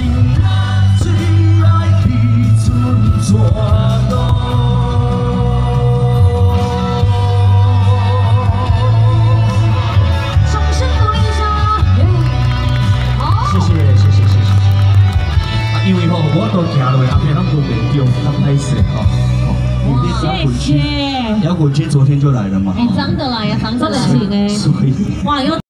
因为我都行落，后面咱都袂叫，咱歹势谢谢。 摇滚区昨天就来了嘛。 哎，张的来呀，张的来。 所以。 哇，有。